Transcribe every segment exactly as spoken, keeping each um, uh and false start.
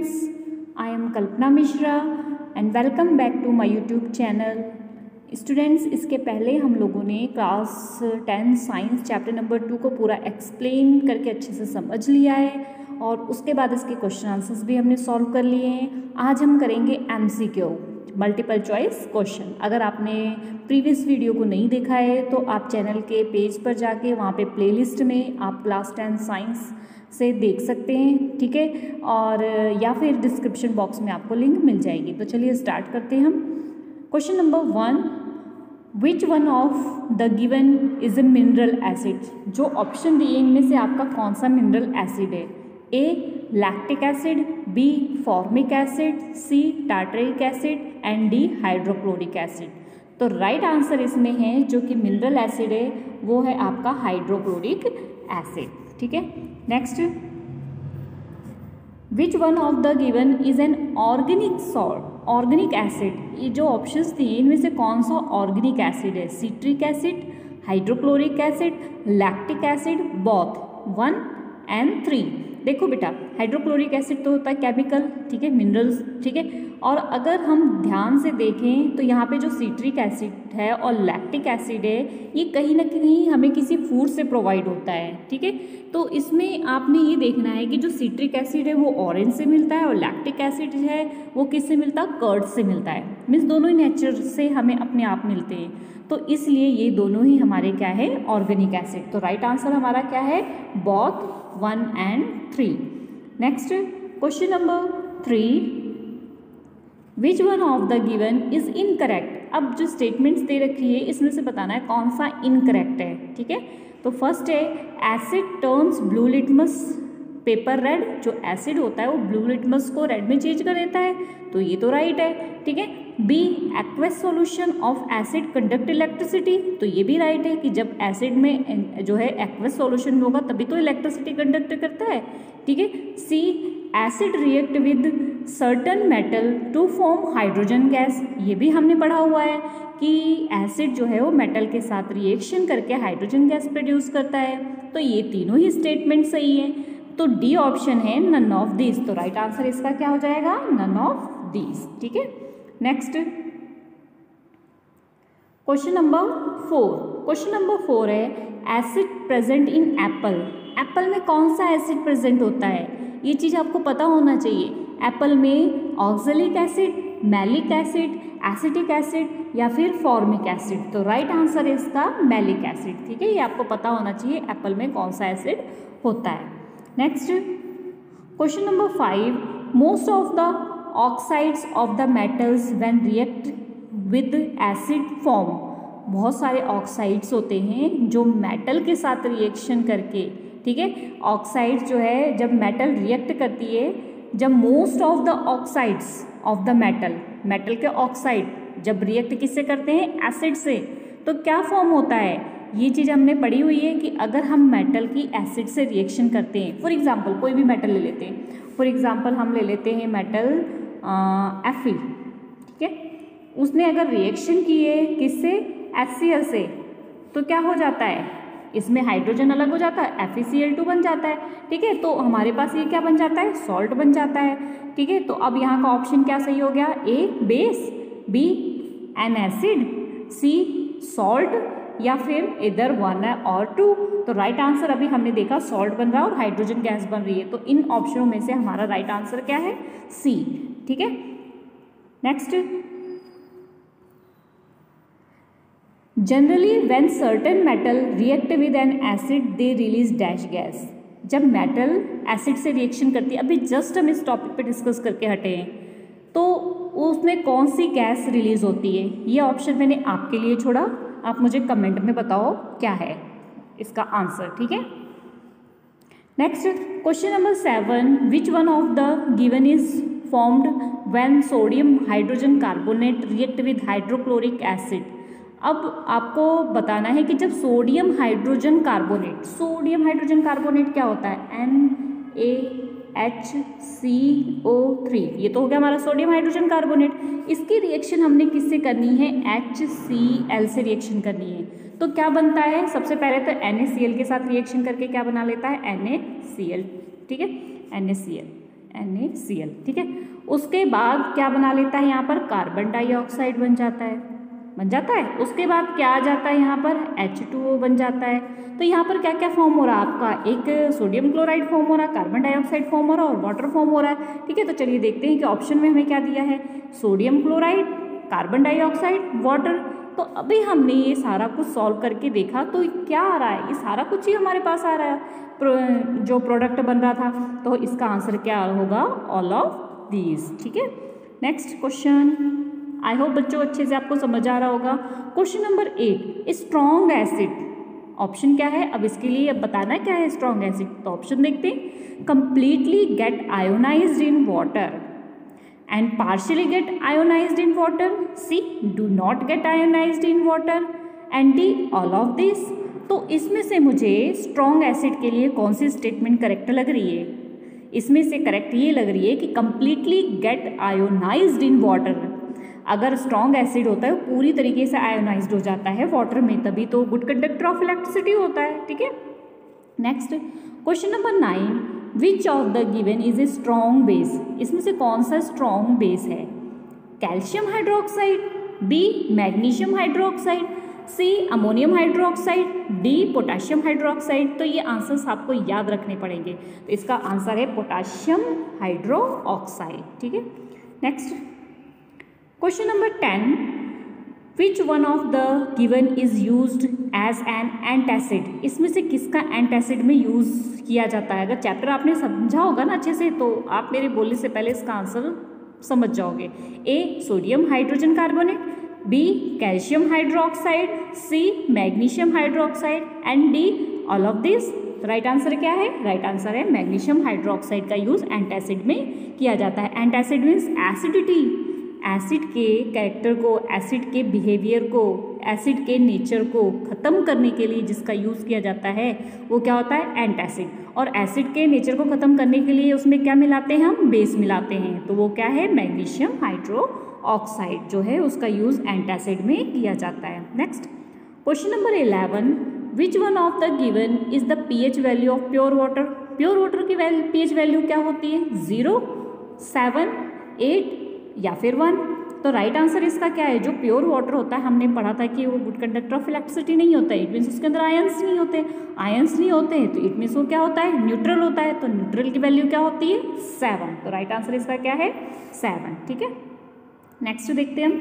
students, I am Kalpana Mishra and welcome back to my YouTube channel. Students, इसके पहले हम लोगों ने class tenth science chapter number two को पूरा एक्सप्लेन करके अच्छे से समझ लिया है और उसके बाद इसके क्वेश्चन आंसर्स भी हमने सॉल्व कर लिए हैं। आज हम करेंगे एमसीक्यू, मल्टीपल चॉइस क्वेश्चन। अगर आपने प्रीवियस वीडियो को नहीं देखा है तो आप चैनल के पेज पर जाके वहाँ पे प्लेलिस्ट में आप क्लास टेंथ साइंस से देख सकते हैं, ठीक है, और या फिर डिस्क्रिप्शन बॉक्स में आपको लिंक मिल जाएगी। तो चलिए स्टार्ट करते हैं हम। Question number one, which one of the given is a mineral acid. जो ऑप्शन दिए इनमें से आपका कौन सा मिनरल एसिड है? A lactic acid, B formic acid, C tartaric acid and D hydrochloric acid. तो राइट आंसर इसमें है जो कि मिनरल एसिड है वो है आपका हाइड्रोक्लोरिक एसिड, ठीक है। Next, which one of the given is an organic salt organic acid. ये जो ऑप्शंस दिए इनमें से कौन सा ऑर्गेनिक एसिड है? Citric acid, hydrochloric acid, lactic acid, both, one and three. देखो बेटा, हाइड्रोक्लोरिक एसिड तो होता है केमिकल, ठीक है, मिनरल्स, ठीक है, और अगर हम ध्यान से देखें तो यहाँ पे जो सिट्रिक एसिड है और लैक्टिक एसिड है ये कहीं ना कहीं हमें किसी फूड से प्रोवाइड होता है, ठीक है। तो इसमें आपने ये देखना है कि जो सिट्रिक एसिड है वो ऑरेंज से मिलता है और लैक्टिक एसिड है वो किससे मिलता है? कर्ड से मिलता है। मीन्स दोनों ही नेचर से हमें अपने आप मिलते हैं, तो इसलिए ये दोनों ही हमारे क्या है? Organic acid. तो राइट आंसर हमारा क्या है? Both, one and three. Next question number three, which one of the given is incorrect. अब जो स्टेटमेंट्स दे रखी है इसमें से बताना है कौन सा इनकरेक्ट है, ठीक है। तो फर्स्ट है acid turns blue litmus paper red. जो एसिड होता है वो ब्लू लिटमस को रेड में चेंज कर देता है, तो ये तो राइट है, ठीक है। B aqueous solution of acid conduct electricity. तो ये भी राइट है कि जब एसिड में जो है एक्वस सॉल्यूशन में होगा तभी तो इलेक्ट्रिसिटी कंडक्ट करता है, ठीक है। C acid react with certain metal to form hydrogen gas. ये भी हमने पढ़ा हुआ है कि एसिड जो है वो मेटल के साथ रिएक्शन करके हाइड्रोजन गैस प्रोड्यूस करता है। तो ये तीनों ही स्टेटमेंट सही है, तो डी ऑप्शन है नन ऑफ दीज। तो राइट आंसर इसका क्या हो जाएगा? नन ऑफ दीज, ठीक है। Next question number four. Question number four है acid present in apple. Apple में कौन सा एसिड प्रेजेंट होता है? ये चीज़ आपको पता होना चाहिए। एप्पल में oxalic acid, malic acid, acetic acid या फिर फॉर्मिक एसिड। तो राइट आंसर है इसका मैलिक एसिड, ठीक है। ये आपको पता होना चाहिए एप्पल में कौन सा एसिड होता है। Next question number five, most of the oxides of the metals when react with acid form. बहुत सारे ऑक्साइड्स होते हैं जो मेटल के साथ रिएक्शन करके, ठीक है, ऑक्साइड जो है जब मेटल रिएक्ट करती है, जब most of the oxides of the metal metal के ऑक्साइड जब रिएक्ट किससे करते हैं? एसिड से, तो क्या फॉर्म होता है? ये चीज़ हमने पढ़ी हुई है कि अगर हम मेटल की एसिड से रिएक्शन करते हैं, फॉर एग्जांपल कोई भी मेटल ले लेते हैं, फॉर एग्जांपल हम ले लेते हैं मेटल एफ ई, ठीक है, उसने अगर रिएक्शन की है किससे? एच सी एल से, तो क्या हो जाता है? इसमें हाइड्रोजन अलग हो जाता है, F E C L two बन जाता है, ठीक है। तो हमारे पास ये क्या बन जाता है? सॉल्ट बन जाता है, ठीक है। तो अब यहाँ का ऑप्शन क्या सही हो गया? A base, B an acid, C salt या फिर इधर वन है और टू। तो राइट आंसर अभी हमने देखा सॉल्ट बन रहा है और हाइड्रोजन गैस बन रही है, तो इन ऑप्शनों में से हमारा राइट आंसर क्या है? सी, ठीक है। Next, generally when certain metal react with an acid they release dash gas. जब मेटल एसिड से रिएक्शन करती है, अभी जस्ट हम इस टॉपिक पे डिस्कस करके हटे हैं, तो उसमें कौन सी गैस रिलीज होती है? ये ऑप्शन मैंने आपके लिए छोड़ा, आप मुझे कमेंट में बताओ क्या है इसका आंसर, ठीक है। Next question number seven, which one of the given is formed when sodium hydrogen carbonate react with hydrochloric acid. अब आपको बताना है कि जब sodium hydrogen carbonate, sodium hydrogen carbonate क्या होता है? N A H C O three, ये तो हो गया हमारा सोडियम हाइड्रोजन कार्बोनेट। इसकी रिएक्शन हमने किससे करनी है? एच सी एल से रिएक्शन करनी है। तो क्या बनता है? सबसे पहले तो NaCl के साथ रिएक्शन करके क्या बना लेता है? NaCl, ठीक है, NaCl N A C L, ठीक है। उसके बाद क्या बना लेता है यहाँ पर, कार्बन डाइऑक्साइड बन जाता है, बन जाता है। उसके बाद क्या आ जाता है यहाँ पर, एच टू ओ बन जाता है। तो यहाँ पर क्या क्या फॉर्म हो रहा है आपका, एक सोडियम क्लोराइड फॉर्म हो रहा है, कार्बन डाइऑक्साइड फॉर्म हो रहा है और वाटर फॉर्म हो रहा है, ठीक है। तो चलिए देखते हैं कि ऑप्शन में हमें क्या दिया है, sodium chloride, carbon dioxide, water. तो अभी हमने ये सारा कुछ सॉल्व करके देखा तो क्या आ रहा है, ये सारा कुछ ही हमारे पास आ रहा है जो प्रोडक्ट बन रहा था। तो इसका आंसर क्या होगा, ऑल ऑफ दीज, ठीक है। नेक्स्ट क्वेश्चन, आई होप बच्चों अच्छे से आपको समझ आ रहा होगा। Question number eight, strong acid, option क्या है, अब इसके लिए अब बताना क्या है स्ट्रॉन्ग एसिड। तो ऑप्शन देखते हैं, completely get ionized in water and partially get ionized in water, C do not get ionized in water, and D all of this। तो इसमें से मुझे स्ट्रॉन्ग एसिड के लिए कौन सी स्टेटमेंट करेक्ट लग रही है, इसमें से करेक्ट ये लग रही है कि completely get ionized in water. अगर स्ट्रॉन्ग एसिड होता है पूरी तरीके से आयोनाइज्ड हो जाता है वाटर में, तभी तो गुड कंडक्टर ऑफ इलेक्ट्रिसिटी होता है, ठीक है। Next question number nine, which of the given is a strong base, इसमें से कौन सा स्ट्रॉन्ग बेस है, calcium hydroxide, B magnesium hydroxide, C ammonium hydroxide, D potassium hydroxide. तो ये आंसर्स आपको याद रखने पड़ेंगे। तो इसका आंसर है पोटाशियम हाइड्रोक्साइड, ठीक है। Next question number ten, which one of the given is used as an antacid, इसमें से किसका एंटासिड में यूज किया जाता है। अगर चैप्टर आपने समझा होगा ना अच्छे से तो आप मेरे बोलने से पहले इसका आंसर समझ जाओगे। A sodium hydrogen carbonate, B calcium hydroxide, C magnesium hydroxide and D all of this. Right answer क्या है, राइट आंसर है मैग्नीशियम हाइड्रोक्साइड का यूज एंटासिड में किया जाता है। एंटासिड मीन्स एसिडिटी, एसिड के कैरेक्टर को, एसिड के बिहेवियर को, एसिड के नेचर को ख़त्म करने के लिए जिसका यूज़ किया जाता है वो क्या होता है, एंटासिड। और एसिड के नेचर को ख़त्म करने के लिए उसमें क्या मिलाते हैं हम, बेस मिलाते हैं। तो वो क्या है, मैग्नीशियम हाइड्रोक्साइड जो है उसका यूज़ एंटासिड में किया जाता है। Next question number eleven, which one of the given is the pH value of pure water. Pure water की वैल्यू पीएच वैल्यू क्या होती है, जीरो, सेवन, एट या फिर वन। तो राइट आंसर इसका क्या है, जो प्योर वाटर होता है हमने पढ़ा था कि वो गुड कंडक्टर ऑफ इलेक्ट्रिसिटी नहीं होता है, इट मीन्स उसके अंदर आयंस नहीं होते, आयंस नहीं होते हैं तो इट मीन्स वो क्या होता है, न्यूट्रल होता है। तो न्यूट्रल की वैल्यू क्या होती है, सेवन। तो राइट आंसर इसका क्या है, सेवन, ठीक है। नेक्स्ट देखते हैं हम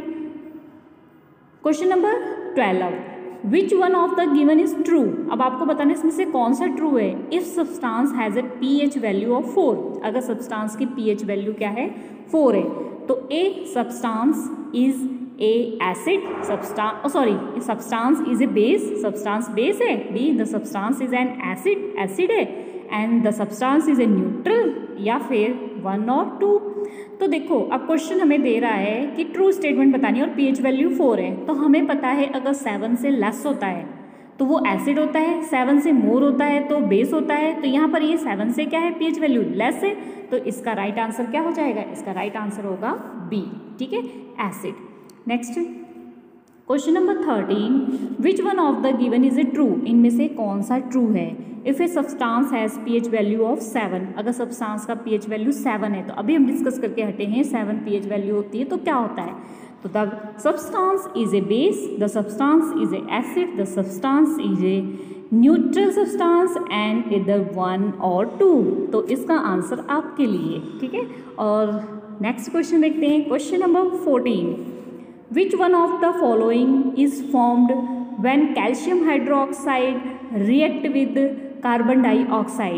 question number twelve, which one of the given is true. अब आपको बताना इसमें से कौन सा ट्रू है। If substance has a pH value of four, अगर सब्सटेंस की पीएच वैल्यू क्या है, फोर है, तो A substance is a acid, substance sorry substance is a base, substance base है। B the substance is an acid, acid है। And the substance is a neutral, या फिर वन और टू। तो देखो अब क्वेश्चन हमें दे रहा है कि ट्रू स्टेटमेंट बतानी है और पीएच वैल्यू फोर है। तो हमें पता है अगर सेवन से लेस होता है तो वो एसिड होता है, सेवन से मोर होता है तो बेस होता है। तो यहाँ पर ये सेवन से क्या है, पीएच वैल्यू लेस है, तो इसका राइट आंसर क्या हो जाएगा, इसका राइट आंसर होगा बी, ठीक है, acid. Next question number thirteen, which one of the given is a true, इनमें से कौन सा ट्रू है। If a substance has pH value of seven, अगर सब्सटेंस का पीएच वैल्यू सेवन है, तो अभी हम डिस्कस करके हटे हैं सेवन पीएच वैल्यू होती है तो क्या होता है। तो the substance is a base, the substance is a acid, the substance is a neutral substance and इधर वन और टू। तो इसका आंसर आपके लिए, ठीक है। और नेक्स्ट क्वेश्चन देखते हैं question number fourteen, which one of the following is formed when calcium hydroxide react with carbon dioxide.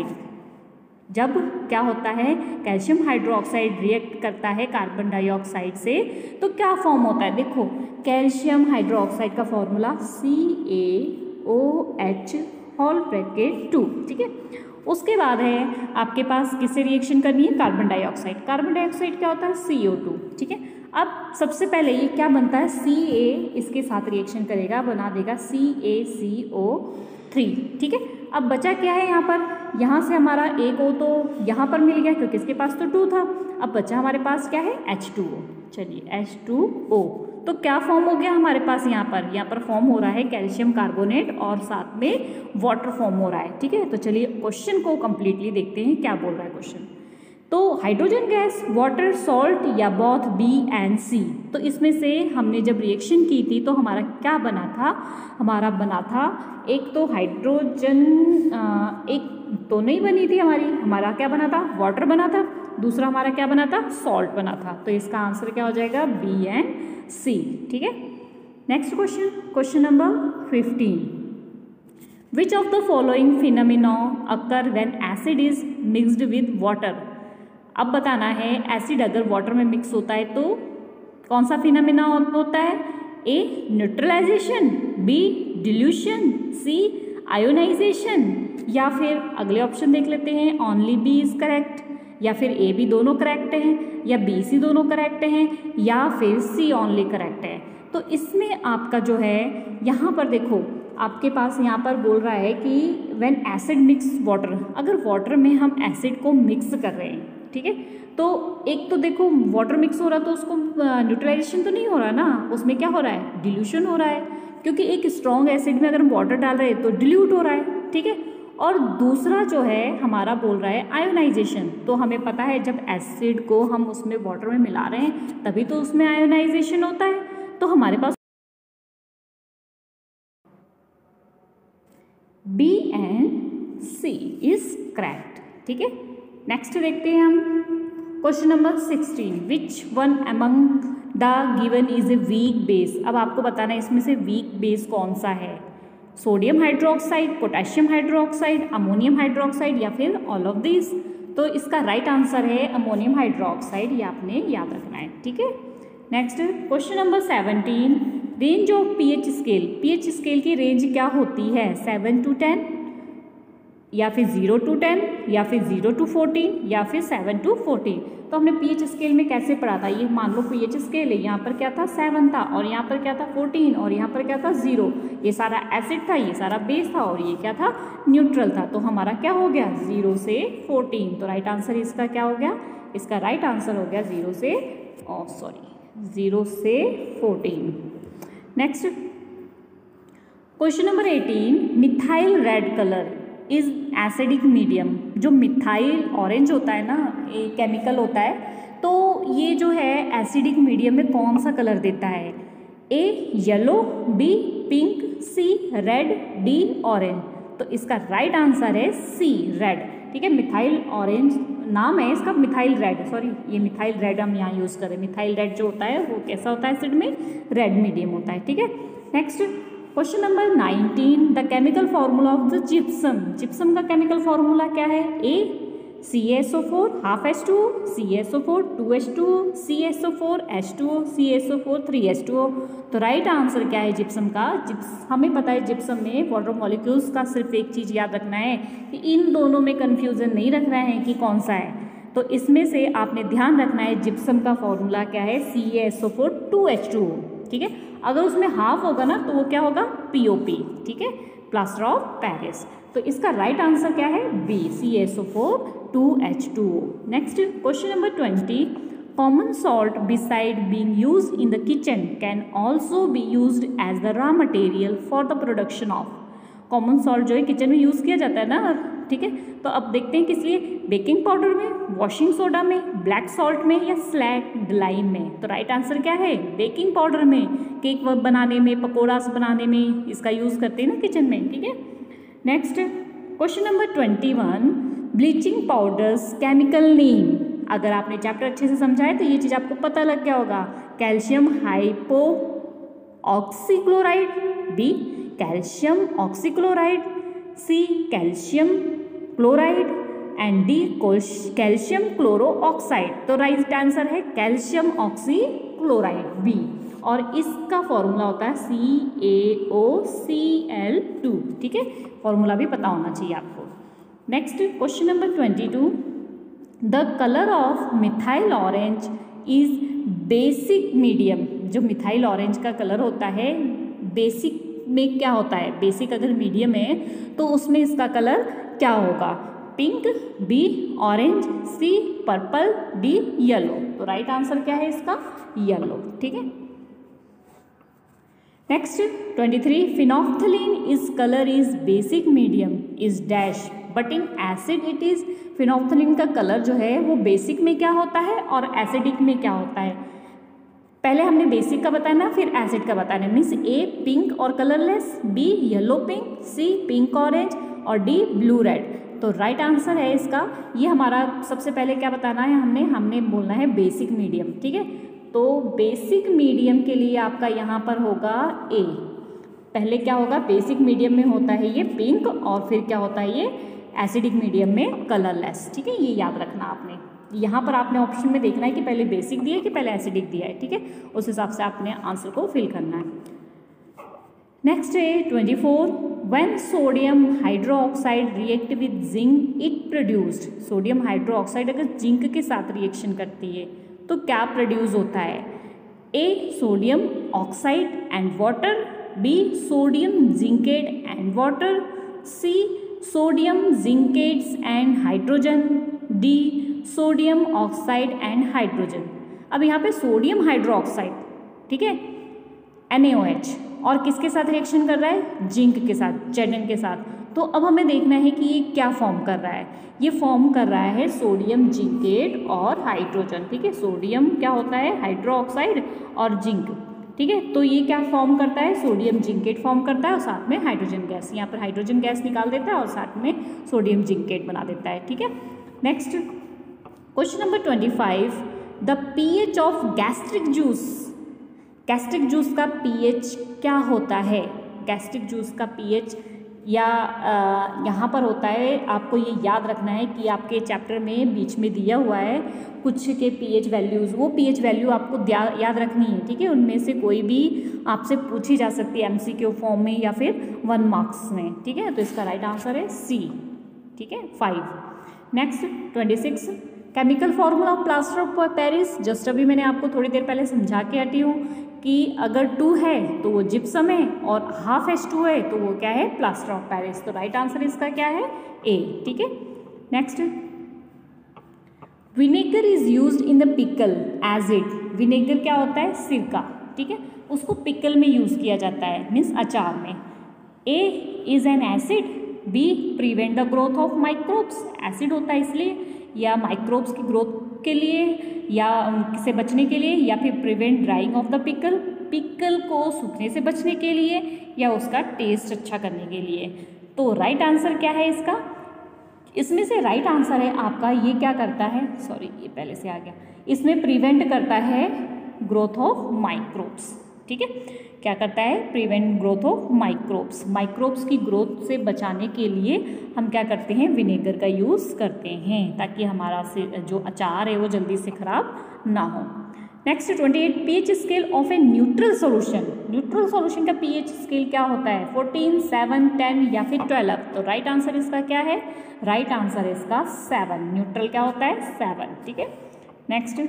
जब क्या होता है, कैल्शियम हाइड्रोक्साइड रिएक्ट करता है कार्बन डाइऑक्साइड से तो क्या फॉर्म होता है। देखो कैल्शियम हाइड्रोक्साइड का formula C A O H whole bracket two, ठीक है। उसके बाद है आपके पास किससे रिएक्शन करनी है, कार्बन डाइऑक्साइड। कार्बन डाइऑक्साइड क्या होता है, सी ओ टू, ठीक है। अब सबसे पहले ये क्या बनता है, सी ए इसके साथ रिएक्शन करेगा, बना देगा सी ए सी ओ थ्री, ठीक है। अब बचा क्या है यहाँ पर, यहाँ से हमारा एक ओ तो यहाँ पर मिल गया क्योंकि इसके पास तो टू था। अब बचा हमारे पास क्या है, एच टू ओ। चलिए एच टू ओ, तो क्या फॉर्म हो गया हमारे पास यहाँ पर, यहाँ पर फॉर्म हो रहा है कैल्शियम कार्बोनेट और साथ में वाटर फॉर्म हो रहा है, ठीक है। तो चलिए क्वेश्चन को कंप्लीटली देखते हैं क्या बोल रहा है क्वेश्चन। तो हाइड्रोजन गैस, वाटर, सॉल्ट या बोथ बी एंड सी। तो इसमें से हमने जब रिएक्शन की थी तो हमारा क्या बना था, हमारा बना था एक तो हाइड्रोजन, एक तो नहीं बनी थी हमारी, हमारा क्या बना था, वाटर बना था, दूसरा हमारा क्या बना था, सॉल्ट बना था। तो इसका आंसर क्या हो जाएगा, बी एंड सी। ठीक है, next question, question number fifteen, which of the following phenomena occur when acid is mixed with water. अब बताना है एसिड अगर वाटर में मिक्स होता है तो कौन सा फिनोमिना होता है, A neutralisation, B dilution, C ionisation, या फिर अगले ऑप्शन देख लेते हैं, ओनली बी इज करेक्ट, या फिर ए बी दोनों करेक्ट हैं, या बी सी दोनों करेक्ट हैं, या फिर सी ओनली करेक्ट है। तो इसमें आपका जो है यहाँ पर देखो आपके पास यहाँ पर बोल रहा है कि व्हेन एसिड मिक्स वाटर, अगर वाटर में हम एसिड को मिक्स कर रहे हैं, ठीक है, तो एक तो देखो वाटर मिक्स हो रहा है तो उसको न्यूट्रलाइजेशन तो नहीं हो रहा ना, उसमें क्या हो रहा है, डिल्यूशन हो रहा है, क्योंकि एक स्ट्रॉन्ग एसिड में अगर हम वाटर डाल रहे हैं तो डिल्यूट हो रहा है। ठीक है, और दूसरा जो है हमारा बोल रहा है आयोनाइजेशन। तो हमें पता है जब एसिड को हम उसमें वाटर में मिला रहे हैं तभी तो उसमें आयोनाइजेशन होता है। तो हमारे पास B and C is correct. ठीक है, नेक्स्ट देखते हैं हम question number sixteen, which one among the given is a weak base. अब आपको बताना है इसमें से वीक बेस कौन सा है, sodium hydroxide, potassium hydroxide, ammonium hydroxide, या फिर ऑल ऑफ दिस। तो इसका राइट आंसर है अमोनियम हाइड्रोक्साइड, ये आपने याद रखना है। ठीक है, next question number seventeen, range of pH scale. PH scale की रेंज क्या होती है, सेवन टू टेन, या फिर जीरो टू टेन, या फिर जीरो टू फोर्टीन, या फिर सेवन टू फोर्टीन। तो हमने पीएच स्केल में कैसे पढ़ा था, ये मान लो पीएच स्केल है, यहाँ पर क्या था सेवन था, और यहाँ पर क्या था फोर्टीन, और यहाँ पर क्या था जीरो। ये सारा एसिड था, ये सारा बेस था, और ये क्या था न्यूट्रल था। तो हमारा क्या हो गया, जीरो से फोर्टीन। तो राइट आंसर इसका क्या हो गया, इसका राइट आंसर हो गया जीरो से सॉरी जीरो से fourteen. Next question number eighteen, methyl red colour is acidic medium. जो मिथाइल ऑरेंज होता है ना, ये केमिकल होता है, तो ये जो है एसिडिक मीडियम में कौन सा कलर देता है, A yellow, B pink, C red, D orange. तो इसका राइट आंसर है सी रेड। ठीक है, मिथाइल ऑरेंज नाम है इसका, मिथाइल रेड, सॉरी ये मिथाइल रेड हम यहाँ यूज़ करें। मिथाइल रेड जो होता है वो कैसा होता है एसिड में, रेड मीडियम होता है। ठीक है, next question number nineteen, the chemical formula of the gypsum. Gypsum का केमिकल फॉर्मूला क्या है, A C S O four half H two O, C S O four two H two O, C S O four H two O, C S O four three H two O. तो right answer क्या है gypsum का, zips हमें पता है gypsum में water molecules का सिर्फ एक चीज़ याद रखना है कि इन दोनों में कन्फ्यूजन नहीं रखना है कि कौन सा है। तो इसमें से आपने ध्यान रखना है जिप्सम का फॉर्मूला क्या है, C S O four two H two O. ठीक है, अगर उसमें हाफ होगा ना तो वो क्या होगा, पी ओ पी। ठीक है, प्लास्टर ऑफ पेरिस। तो इसका राइट आंसर क्या है, B C S O four two H two O. Next question number twenty, common salt beside being used in the kitchen can also be used as the raw material for the production of. Common salt जो है kitchen में use किया जाता है ना। ठीक है, तो अब देखते हैं किस लिए, बेकिंग पाउडर में, वॉशिंग सोडा में, ब्लैक सॉल्ट में, या स्लैग लाइम में। तो राइट आंसर क्या है, बेकिंग पाउडर में। केक बनाने में, पकौड़ास बनाने में इसका यूज़ करते हैं ना किचन में। ठीक है, next question number twenty one, bleaching powders chemical name. अगर आपने चैप्टर अच्छे से समझा है तो ये चीज़ आपको पता लग गया होगा। Calcium hypo oxychloride, B calcium oxychloride, C calcium chloride, and D calcium chloro oxide. तो राइट आंसर है कैल्शियम ऑक्सीक्लोराइड, बी। और इसका फॉर्मूला होता है सी A O C L to. ठीक है, फॉर्मूला भी पता होना चाहिए आपको। Next question number twenty two, the colour of methyl orange is basic medium. जो मिथाइल ऑरेंज का कलर होता है बेसिक में क्या होता है, बेसिक अगर मीडियम है तो उसमें इसका कलर क्या होगा, pink, B orange, C purple, D yellow. तो राइट आंसर क्या है इसका, येलो। ठीक है, next twenty three, phenolphthalein is colour is basic medium is dash but in acid it is, phenolphthalein का कलर जो है वो बेसिक में क्या होता है और एसिडिक में क्या होता है। पहले हमने बेसिक का बताना, फिर एसिड का बताना। मीन्स ए पिंक और colourless, B yellow pink, C pink orange और डी ब्लू रेड। तो राइट आंसर है इसका, ये हमारा सबसे पहले क्या बताना है हमने हमने बोलना है बेसिक मीडियम। ठीक है, तो बेसिक मीडियम के लिए आपका यहाँ पर होगा ए। पहले क्या होगा, बेसिक मीडियम में होता है ये पिंक और फिर क्या होता है ये एसिडिक मीडियम में कलरलेस। ठीक है, ये याद रखना आपने। यहाँ पर आपने ऑप्शन में देखना है कि पहले बेसिक दिया है कि पहले एसिडिक दिया है। ठीक है, उस हिसाब से आपने आंसर को फिल करना है। नेक्स्ट है twenty four, when sodium hydroxide react with zinc it produced. Sodium hydroxide अगर जिंक के साथ रिएक्शन करती है तो क्या प्रोड्यूस होता है। A sodium oxide and water, B sodium zincate and water, C sodium zincates and hydrogen, D sodium oxide and hydrogen. अब यहाँ पे सोडियम हाइड्रोक्साइड, ठीक है, एन ए ओ एच, और किसके साथ रिएक्शन कर रहा है, जिंक के साथ, जेड एन के साथ। तो अब हमें देखना है कि ये क्या फॉर्म कर रहा है। ये फॉर्म कर रहा है सोडियम जिंकेट और हाइड्रोजन। ठीक है, सोडियम क्या होता है, हाइड्रोक्साइड और जिंक। ठीक है, तो ये क्या फॉर्म करता है, सोडियम जिंकेट फॉर्म करता है और साथ में हाइड्रोजन गैस, यहाँ पर हाइड्रोजन गैस निकाल देता है और साथ में सोडियम जिंकेट बना देता है। ठीक है, next question number twenty five, the pH of gastric juice. Gastric juice का पीएच क्या होता है। गैस्ट्रिक जूस का पीएच या आ, यहाँ पर होता है, आपको ये याद रखना है कि आपके चैप्टर में बीच में दिया हुआ है कुछ के पीएच वैल्यूज़, वो पीएच वैल्यू आपको याद रखनी है। ठीक है, उनमें से कोई भी आपसे पूछी जा सकती है एमसीक्यू फॉर्म में या फिर वन मार्क्स में। ठीक है, तो इसका राइट आंसर है सी। ठीक है, five. Next twenty six, chemical formula of plaster of Paris. Just अभी मैंने आपको थोड़ी देर पहले समझा के हटी हूँ कि अगर टू है तो वो जिप्सम है और हाफ एच टू है तो वो क्या है, प्लास्टर ऑफ पेरिस। तो राइट आंसर इसका क्या है, ए। ठीक है, next, vinegar is used in the pickle as it. Vinegar क्या होता है, सिरका। ठीक है, उसको पिकल में यूज किया जाता है, मीन्स अचार में। A is an acid, B prevent the growth of microbes. Acid होता है इसलिए, या माइक्रोब्स की ग्रोथ के लिए, या से बचने के लिए, या फिर prevent drying of the pickle, pickle को सूखने से बचने के लिए, या उसका टेस्ट अच्छा करने के लिए। तो राइट आंसर क्या है इसका, इसमें से राइट आंसर है आपका, ये क्या करता है, सॉरी ये पहले से आ गया, इसमें प्रिवेंट करता है ग्रोथ ऑफ माइक्रोब्स। ठीक है, क्या करता है, prevent growth of microbes. Microbes की ग्रोथ से बचाने के लिए हम क्या करते हैं, विनेगर का यूज़ करते हैं, ताकि हमारा से जो अचार है वो जल्दी से खराब ना हो। Next twenty eight, pH scale of a neutral solution. Neutral solution का पीएच स्केल क्या होता है, फोर्टीन, सेवन, टेन या फिर ट्वेल्व। तो राइट आंसर इसका क्या है, राइट आंसर है इसका सेवन। न्यूट्रल क्या होता है, सेवन। ठीक है, next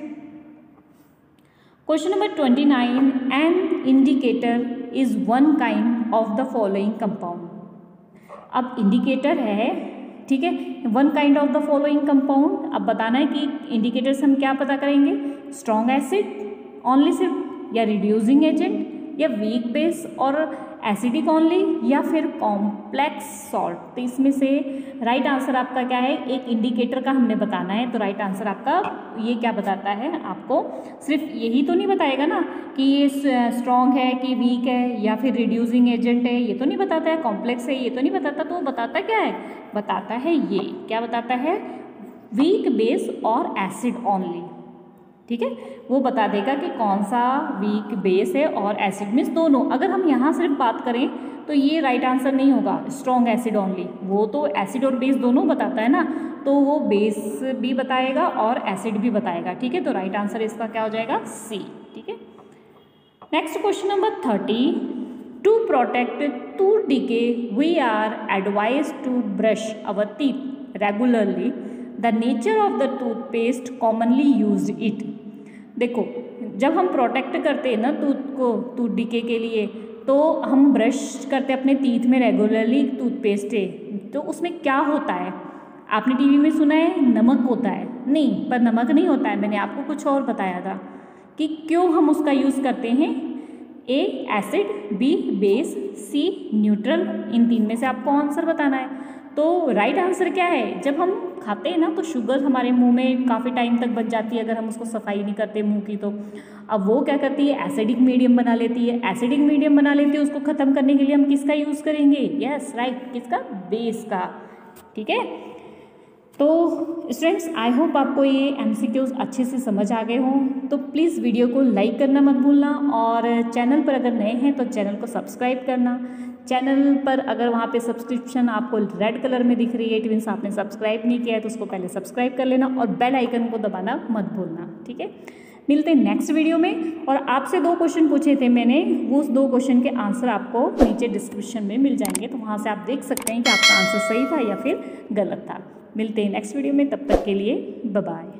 question number twenty nine, an indicator is one kind of the following compound. अब इंडिकेटर है, ठीक है, one kind of the following compound. अब बताना है कि इंडिकेटर्स हम क्या पता करेंगे, स्ट्रॉन्ग एसिड ओनली सिर्फ, या रिड्यूसिंग एजेंट, या वीक बेस और एसिडिक ओनली, या फिर कॉम्प्लेक्स सॉल्ट। तो इसमें से राइट आंसर आपका क्या है, एक इंडिकेटर का हमने बताना है। तो राइट आंसर आपका ये क्या बताता है, आपको सिर्फ यही तो नहीं बताएगा ना कि ये स्ट्रॉन्ग है कि वीक है या फिर रिड्यूसिंग एजेंट है, ये तो नहीं बताता है, कॉम्प्लेक्स है ये तो नहीं बताता। तो बताता क्या है, बताता है ये क्या बताता है, वीक बेस और एसिड ओनली। ठीक है, वो बता देगा कि कौन सा वीक बेस है और एसिड मीन्स दोनों। अगर हम यहाँ सिर्फ बात करें तो ये राइट आंसर नहीं होगा, स्ट्रॉन्ग एसिड ओनली। वो तो एसिड और बेस दोनों बताता है ना, तो वो बेस भी बताएगा और एसिड भी बताएगा। ठीक है, तो राइट आंसर इसका क्या हो जाएगा, सी। ठीक है, next question number thirty, to protect tooth decay we are advised to brush our teeth regularly, the nature of the toothpaste commonly used it. देखो, जब हम प्रोटेक्ट करते हैं ना टूथ को, टूथ डिके के लिए, तो हम ब्रश करते अपने टीथ में रेगुलरली टूथपेस्ट है, तो उसमें क्या होता है, आपने टीवी में सुना है नमक होता है, नहीं, पर नमक नहीं होता है। मैंने आपको कुछ और बताया था कि क्यों हम उसका यूज़ करते हैं। A acid, B base, C neutral. इन तीन में से आपको आंसर बताना है। तो राइट आंसर क्या है, जब हम खाते हैं ना तो शुगर हमारे मुंह में काफ़ी टाइम तक बच जाती है अगर हम उसको सफाई नहीं करते मुंह की। तो अब वो क्या करती है, एसिडिक मीडियम बना लेती है। एसिडिक मीडियम बना लेती है, उसको ख़त्म करने के लिए हम किसका यूज़ करेंगे, यस राइट, किसका, बेस का। ठीक है, तो स्टूडेंट्स आई होप आपको ये एमसीक्यूज अच्छे से समझ आ गए हों। तो प्लीज़ वीडियो को लाइक करना मत भूलना, और चैनल पर अगर नए हैं तो चैनल को सब्सक्राइब करना। चैनल पर अगर वहाँ पे सब्सक्रिप्शन आपको रेड कलर में दिख रही है, इट मीन्स आपने सब्सक्राइब नहीं किया है, तो उसको पहले सब्सक्राइब कर लेना और बेल आइकन को दबाना मत भूलना। ठीक है, मिलते हैं नेक्स्ट वीडियो में। और आपसे दो क्वेश्चन पूछे थे मैंने, वो उस दो क्वेश्चन के आंसर आपको नीचे डिस्क्रिप्शन में मिल जाएंगे, तो वहाँ से आप देख सकते हैं कि आपका आंसर सही था या फिर गलत था। मिलते हैं नेक्स्ट वीडियो में, तब तक के लिए बाय बाय।